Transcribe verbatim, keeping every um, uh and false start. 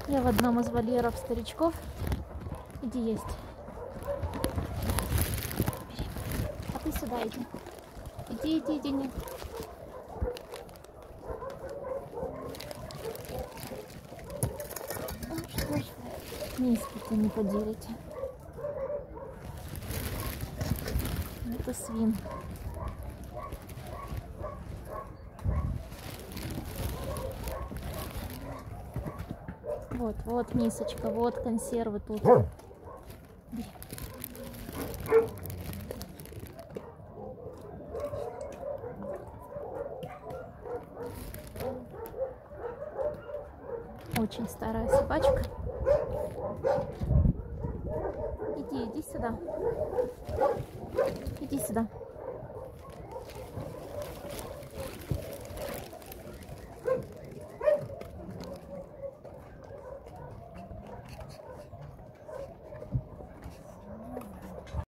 Я в одном из вольеров старичков. Иди есть. Бери. А ты сюда иди. Иди, иди, иди. Нет. Ну что ж вы миски-то не поделите. Это свин. Вот, вот мисочка, вот консервы тут. Бери. Очень старая собачка. Иди, иди сюда. Иди сюда.